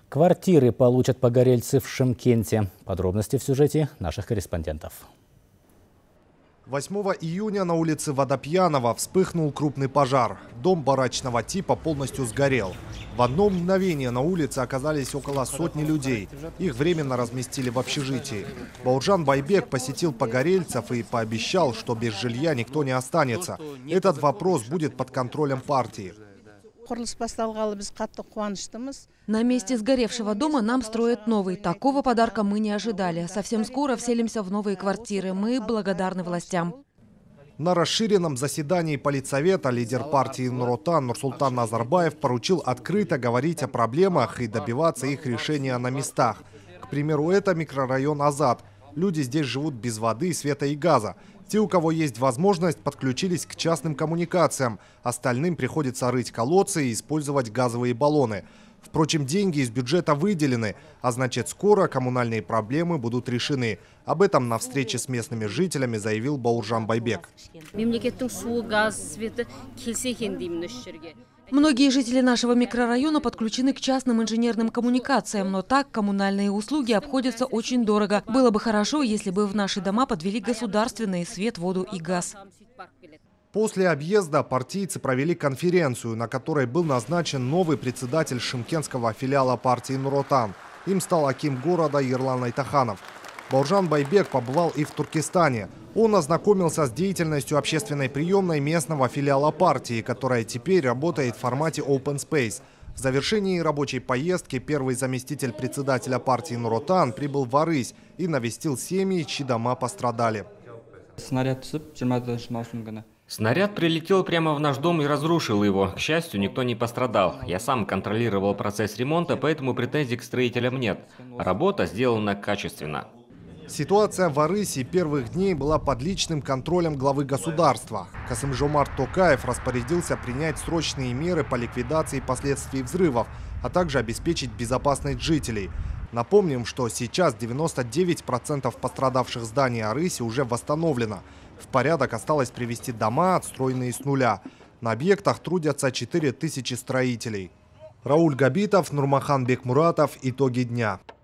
Квартиры получат погорельцы в Шымкенте. Подробности в сюжете наших корреспондентов. 8 июня на улице Водопьянова вспыхнул крупный пожар. Дом барачного типа полностью сгорел. В одно мгновение на улице оказались около сотни людей. Их временно разместили в общежитии. Бауыржан Байбек посетил погорельцев и пообещал, что без жилья никто не останется. Этот вопрос будет под контролем партии. На месте сгоревшего дома нам строят новый. Такого подарка мы не ожидали. Совсем скоро вселимся в новые квартиры. Мы благодарны властям. На расширенном заседании политсовета лидер партии Нур-Отан Нурсултан Назарбаев поручил открыто говорить о проблемах и добиваться их решения на местах. К примеру, это микрорайон Азат. Люди здесь живут без воды, света и газа. Те, у кого есть возможность, подключились к частным коммуникациям. Остальным приходится рыть колодцы и использовать газовые баллоны. Впрочем, деньги из бюджета выделены, а значит, скоро коммунальные проблемы будут решены. Об этом на встрече с местными жителями заявил Бауыржан Байбек. Многие жители нашего микрорайона подключены к частным инженерным коммуникациям, но так коммунальные услуги обходятся очень дорого. Было бы хорошо, если бы в наши дома подвели государственные свет, воду и газ. После объезда партийцы провели конференцию, на которой был назначен новый председатель шымкентского филиала партии Нур-Отан. Им стал аким города Ерлан Айтаханов. Бауыржан Байбек побывал и в Туркестане. Он ознакомился с деятельностью общественной приемной местного филиала партии, которая теперь работает в формате Open Space. В завершении рабочей поездки первый заместитель председателя партии Нур-Отан прибыл в Арысь и навестил семьи, чьи дома пострадали. Снаряд прилетел прямо в наш дом и разрушил его. К счастью, никто не пострадал. Я сам контролировал процесс ремонта, поэтому претензий к строителям нет. Работа сделана качественно. Ситуация в Арысе первых дней была под личным контролем главы государства. Касым-Жомарт Токаев распорядился принять срочные меры по ликвидации последствий взрывов, а также обеспечить безопасность жителей. Напомним, что сейчас 99% пострадавших зданий Арыси уже восстановлено. В порядок осталось привести дома, отстроенные с нуля. На объектах трудятся 4000 строителей. Рауль Габитов, Нурмахан Бекмуратов. Итоги дня.